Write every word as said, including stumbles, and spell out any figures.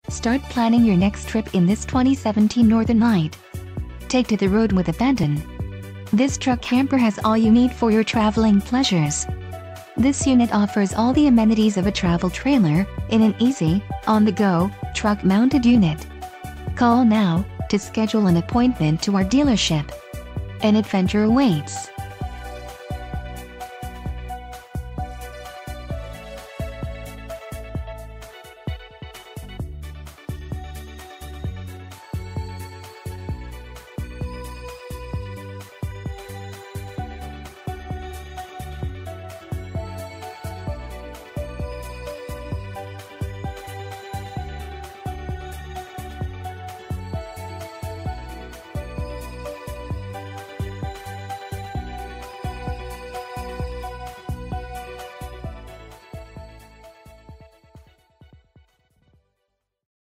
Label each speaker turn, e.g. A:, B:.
A: Start planning your next trip in this twenty seventeen Northern Lite. Take to the road with abandon. This truck camper has all you need for your traveling pleasures. This unit offers all the amenities of a travel trailer in an easy, on-the-go, truck-mounted unit. Call now to schedule an appointment to our dealership. An adventure awaits.